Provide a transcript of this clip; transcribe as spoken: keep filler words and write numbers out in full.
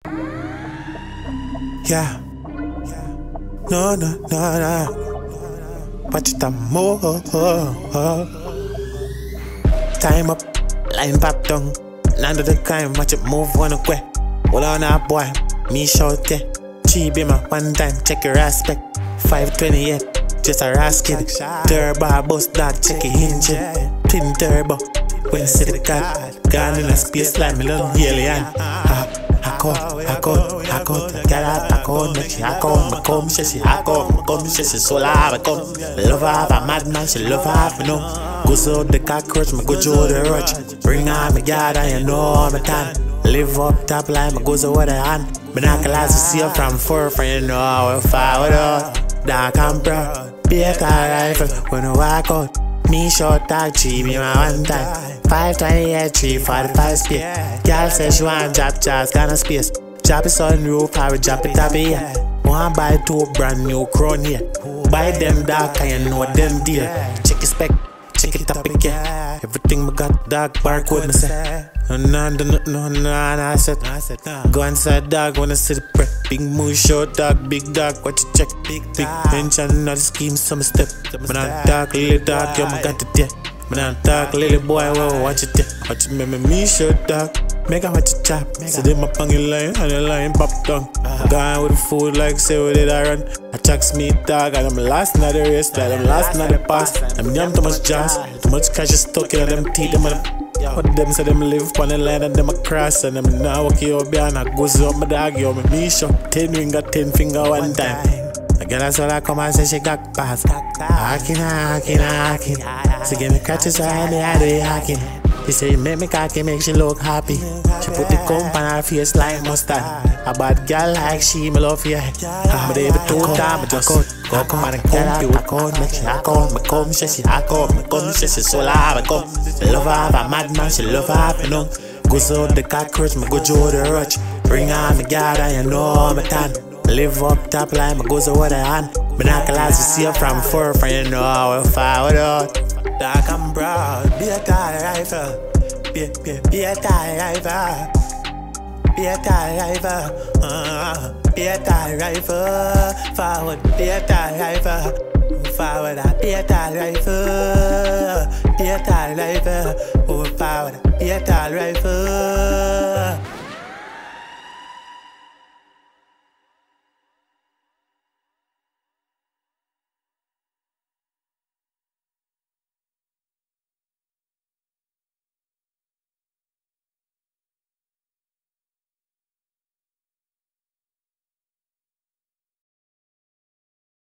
Yeah. No, no, no, no. Watch it more. Time up, line pop down. Land of the crime, watch it move one away. Hold on now, boy. Me shout there. Three be my one time, check your aspect. five twenty-eight, just a rascal. Turbo, bust dog, check your engine. Twin turbo, when you see the car. Gone in a space like me little alien. I call, I call, I call. Get out, I call, make she, I call. Me come, she, she, I call. Me come, she, she, so loud, I come. Love her, a madman, she love her, you know. Goes out the cockroach, me go through the roach. Bring on me yard and you know me time. Live up top line, me goes over the hand. Me knock a lot to see her from far, from you know how far with her. Dark and proud, be a car rifle when I walk out. Me short dog, three be my one time. five twenty-eight, three forty-five speed. Girl says she want drop jazz, got no space. Drop it on roof, I will drop it up here. Wanna buy two brand new crown here. Buy them dark and you know them deal. Check your spec, check it up again. Everything me got dark barcode me say. No, no, no, no, no, no, I said. Go inside dog, wanna see the prep. Big move, short dog, big dog, what you check? Big, big mention, not the scheme, some step. Man, I talk, little dog, yo, me got it there. Man, I talk, little boy, well, watch it there. Watch it, me, me, short dog. Make a watch it chop. So them up on your line, and the line pop down. Gone with the food, like say, where did I run? I chucks me dog, and I'm last in the race, like I'm last in the pass. I'm young, too much jazz, too much cash is stuck in them teeth, them but them say them live on the line and them a cross. And them now walk you up behind a GUZU up my dog, yo, me me shot ten finger, ten finger one time. I get that's all I come and say she got pass. Hacking, hacking, hacking. So give me catches so I know how to hacking. She say make me cocky, make she look happy. She put the comb on her face like mustard. A bad girl like she, me love ya. I'm a every two time, I just go come and get you. I come, make she, I come, me come, she, she, I come, me come, she, she, so loud, I come. She love her, a madman, she love her, you know. Goes out the cockroach, me go through the roach. Bring on me yard and you know me tan. Live up top line, me goes over the hand. Me knock a lot to see her from far, from you know how far without. Dark and broad, be a tall rifle. Be, be, be a tall rifle. Be a tall rifle. Uh, be a tall rifle. Forward, be a tall rifle. Forward, be a tall rifle. Be a tall rifle. Move forward, be a tall rifle.